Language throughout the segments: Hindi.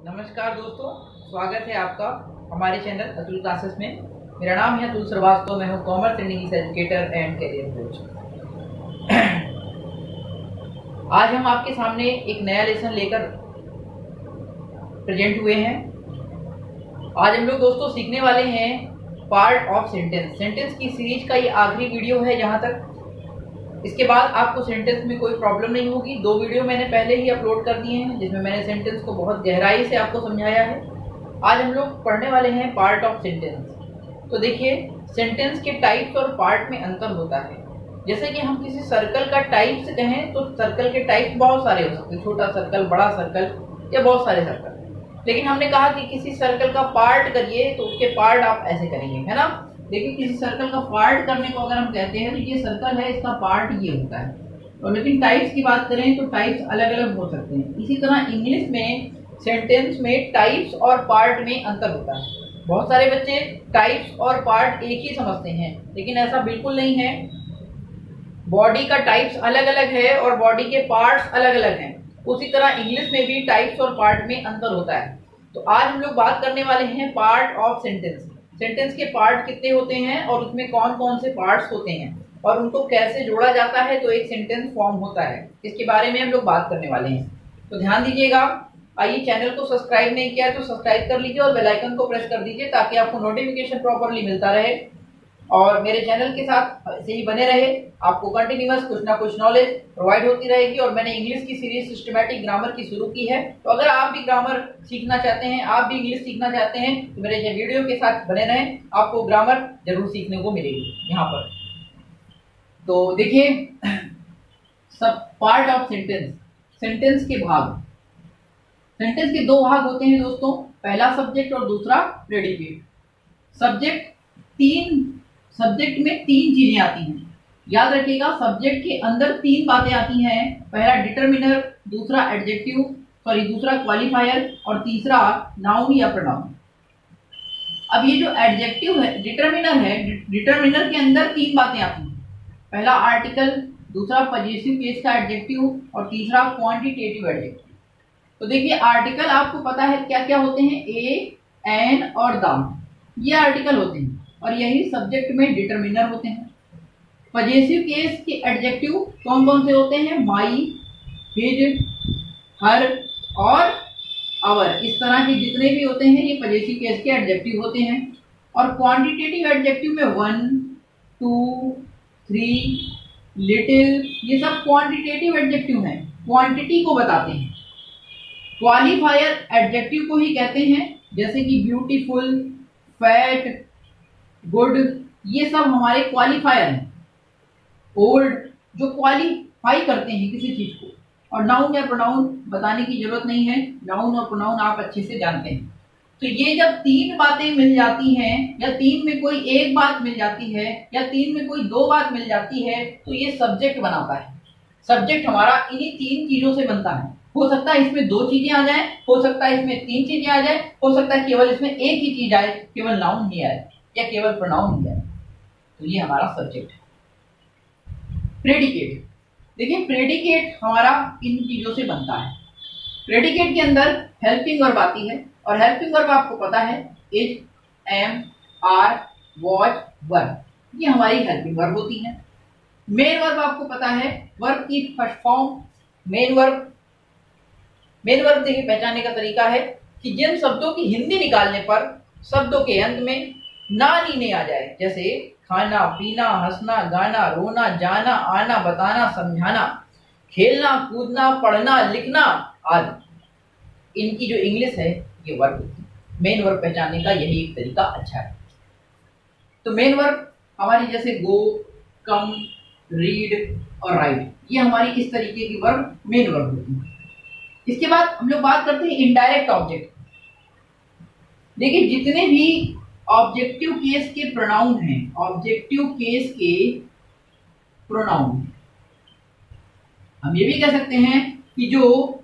नमस्कार दोस्तों, स्वागत है आपका हमारे चैनल अतुल क्लासेस में। मेरा नाम है अतुल श्रीवास्तव। मैं हूं commerce training educator and career coach. आज हम आपके सामने एक नया लेसन लेकर प्रेजेंट हुए हैं। आज हम लोग दोस्तों सीखने वाले हैं पार्ट ऑफ सेंटेंस। सेंटेंस की सीरीज का ये आखिरी वीडियो है जहां तक। इसके बाद आपको सेंटेंस में कोई प्रॉब्लम नहीं होगी। 2 वीडियो मैंने पहले ही अपलोड कर दिए हैं जिसमें मैंने सेंटेंस को बहुत गहराई से आपको समझाया है। आज हम लोग पढ़ने वाले हैं पार्ट ऑफ सेंटेंस। तो देखिए, सेंटेंस के टाइप्स और पार्ट में अंतर होता है। जैसे कि हम किसी सर्कल का टाइप्स कहें तो सर्कल के टाइप्स बहुत सारे हो सकते हैं, छोटा सर्कल, बड़ा सर्कल या बहुत सारे सर्कल। लेकिन हमने कहा कि किसी सर्कल का पार्ट करिए तो उसके पार्ट आप ऐसे करेंगे, है ना। देखिए, किसी सर्कल का पार्ट करने को अगर हम कहते हैं तो ये सर्कल है, इसका पार्ट ये होता है। और लेकिन टाइप्स की बात करें तो टाइप्स अलग अलग हो सकते हैं। इसी तरह इंग्लिश में सेंटेंस में टाइप्स और पार्ट में अंतर होता है। बहुत सारे बच्चे टाइप्स और पार्ट एक ही समझते हैं, लेकिन ऐसा बिल्कुल नहीं है। बॉडी का टाइप्स अलग अलग है और बॉडी के पार्ट्स अलग अलग हैं। उसी तरह इंग्लिश में भी टाइप्स और पार्ट में अंतर होता है। तो आज हम लोग बात करने वाले हैं पार्ट ऑफ सेंटेंस। सेंटेंस के पार्ट कितने होते हैं और उसमें कौन कौन से पार्ट्स होते हैं और उनको कैसे जोड़ा जाता है तो एक सेंटेंस फॉर्म होता है, इसके बारे में हम लोग बात करने वाले हैं। तो ध्यान दीजिएगा। आइए, चैनल को सब्सक्राइब नहीं किया है तो सब्सक्राइब कर लीजिए और बेल आइकन को प्रेस कर दीजिए ताकि आपको नोटिफिकेशन प्रॉपरली मिलता रहे और मेरे चैनल के साथ ऐसे ही बने रहे। आपको कंटिन्यूअस कुछ ना कुछ नॉलेज प्रोवाइड होती रहेगी। और मैंने इंग्लिश की सीरीज सिस्टमैटिक ग्रामर की शुरू की है, तो अगर आप भी ग्रामर सीखना चाहते हैं, आप भी इंग्लिश सीखना चाहते हैं तो मेरे वीडियो के साथ बने रहें। आपको ग्रामर जरूर सीखने को मिलेगी यहाँ पर। तो देखिए, सब पार्ट ऑफ सेंटेंस। सेंटेंस के भाग। सेंटेंस के 2 भाग होते हैं दोस्तों, पहला सब्जेक्ट और दूसरा प्रेडिकेट। सब्जेक्ट में 3 चीजें आती हैं। याद रखिएगा, सब्जेक्ट के अंदर 3 बातें आती हैं। पहला डिटरमिनर, दूसरा दूसरा क्वालिफायर और तीसरा नाउन या प्रोनाउन। अब ये जो एडजेक्टिव है, डिटरमिनर है, डिटरमिनर के अंदर 3 बातें आती हैं। पहला आर्टिकल, दूसरा पजेसिव केस का एडजेक्टिव और तीसरा क्वांटिटेटिव एडजेक्टिव। तो देखिए, आर्टिकल आपको पता है क्या क्या होते हैं, ए, एन और द, ये आर्टिकल होते हैं और यही सब्जेक्ट में डिटरमिनर होते हैं। पजेसिव केस के एडजेक्टिव कौन कौन से होते हैं, माई, हिज, हर और अवर। इस तरह के जितने भी होते हैं ये पजेसिव केस के एडजेक्टिव होते हैं। और क्वांटिटेटिव एडजेक्टिव में 1, 2, 3, लिटिल, ये सब क्वांटिटेटिव एडजेक्टिव हैं, क्वांटिटी को बताते हैं। क्वालिफायर एडजेक्टिव को ही कहते हैं, जैसे कि ब्यूटीफुल, फैट, गुड, ये सब हमारे क्वालिफायर हैं। ओल्ड, जो क्वालिफाई करते हैं किसी चीज को। और नाउन या प्रोनाउन बताने की जरूरत नहीं है, नाउन और प्रोनाउन आप अच्छे से जानते हैं। तो ये जब 3 बातें मिल जाती हैं या 3 में कोई एक बात मिल जाती है या 3 में कोई 2 बात मिल जाती है तो ये सब्जेक्ट बनाता है। सब्जेक्ट हमारा इन्हीं 3 चीजों से बनता है। हो सकता है इसमें 2 चीजें आ जाए, हो सकता है इसमें 3 चीजें आ जाए, हो सकता है केवल इसमें एक ही चीज आए, केवल नाउन ही आए या केवल प्रोनाउन ही आए। तो ये हमारा सब्जेक्ट है। प्रेडिकेट। देखिए, प्रेडिकेट हमारा इन चीजों से बनता है। प्रेडिकेट के अंदर हेल्पिंग वर्ब आती है और हेल्पिंग वर्ब आपको पता है, is, am, are, was, were, ये हमारी हेल्पिंग वर्ब होती है। मेन वर्ब आपको पता है, वर्ब की first form main verb. Main verb देखिए, पहचानने का तरीका है कि जिन शब्दों की हिंदी निकालने पर शब्दों के अंत में ना नीने आ जाए, जैसे खाना, पीना, हंसना, गाना, रोना, जाना, आना, बताना, समझाना, खेलना, कूदना, पढ़ना, लिखना आदि। इनकी जो इंग्लिश है ये वर्ब होती है। मेन वर्ब पहचानने का यही एक तरीका अच्छा है। तो मेन वर्ब हमारी जैसे गो, कम, रीड और राइट, ये हमारी इस तरीके की वर्ब मेन वर्ब होती है। इसके बाद हम लोग बात करते हैं इनडायरेक्ट ऑब्जेक्ट। देखिए, जितने भी ऑब्जेक्टिव केस के प्रोनाउन हैं, ऑब्जेक्टिव केस के प्रोनाउन, हम ये भी कह सकते हैं कि जो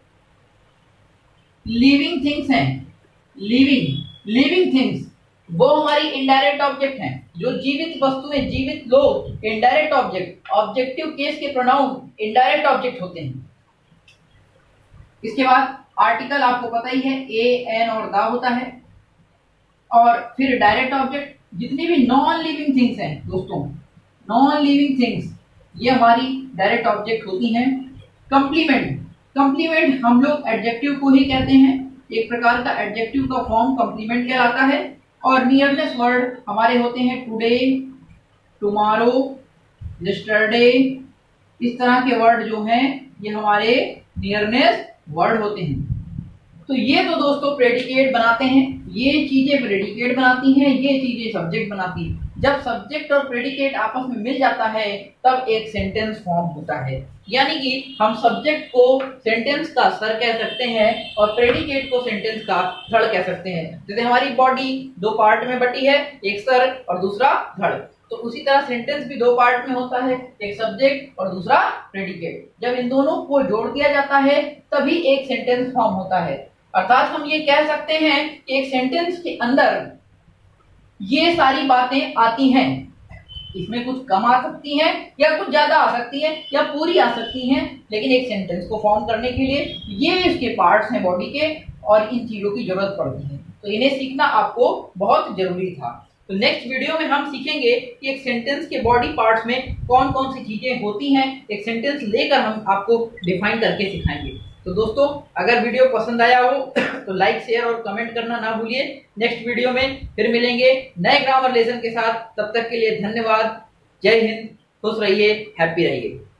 लिविंग थिंग्स हैं, लिविंग थिंग्स, वो हमारी इनडायरेक्ट ऑब्जेक्ट हैं। जो जीवित वस्तुएं, जीवित लोग, इनडायरेक्ट ऑब्जेक्ट। ऑब्जेक्टिव केस के प्रोनाउन इनडायरेक्ट ऑब्जेक्ट होते हैं। इसके बाद आर्टिकल आपको पता ही है, ए एन और द होता है। और फिर डायरेक्ट ऑब्जेक्ट, जितनी भी नॉन लिविंग थिंग्स हैं दोस्तों, नॉन लिविंग थिंग्स ये हमारी डायरेक्ट ऑब्जेक्ट होती हैं। कंप्लीमेंट, कंप्लीमेंट हम लोग एडजेक्टिव को ही कहते हैं, एक प्रकार का एडजेक्टिव का फॉर्म कंप्लीमेंट कहलाता है। और नियरनेस वर्ड हमारे होते हैं टुडे, टुमारो, यस्टरडे, इस तरह के वर्ड जो हैं ये हमारे नियरनेस वर्ड होते हैं। तो ये तो दोस्तों प्रेडिकेट बनाते हैं, ये चीजें प्रेडिकेट बनाती हैं, ये चीजें सब्जेक्ट बनाती हैं। जब सब्जेक्ट और प्रेडिकेट आपस में मिल जाता है तब एक सेंटेंस फॉर्म होता है। यानी कि हम सब्जेक्ट को सेंटेंस का सर कह सकते हैं और प्रेडिकेट को सेंटेंस का धड़ कह सकते हैं। जैसे हमारी बॉडी दो पार्ट में बटी है, एक सर और दूसरा धड़, तो उसी तरह सेंटेंस भी दो पार्ट में होता है, एक सब्जेक्ट और दूसरा प्रेडिकेट। जब इन दोनों को जोड़ दिया जाता है तभी एक सेंटेंस फॉर्म होता है। अर्थात हम ये कह सकते हैं कि एक सेंटेंस के अंदर ये सारी बातें आती हैं, इसमें कुछ कम आ सकती हैं या कुछ ज्यादा आ सकती है या पूरी आ सकती हैं, लेकिन एक सेंटेंस को फॉर्म करने के लिए ये इसके पार्ट्स हैं बॉडी के और इन चीजों की जरूरत पड़ती है। तो इन्हें सीखना आपको बहुत जरूरी था। तो नेक्स्ट वीडियो में हम सीखेंगे कि एक सेंटेंस के बॉडी पार्ट्स में कौन कौन सी चीजें होती हैं, एक सेंटेंस लेकर हम आपको डिफाइन करके सिखाएंगे। तो दोस्तों अगर वीडियो पसंद आया हो तो लाइक, शेयर और कमेंट करना ना भूलिए। नेक्स्ट वीडियो में फिर मिलेंगे नए ग्रामर लेसन के साथ, तब तक के लिए धन्यवाद। जय हिंद, खुश रहिए, हैप्पी रहिए।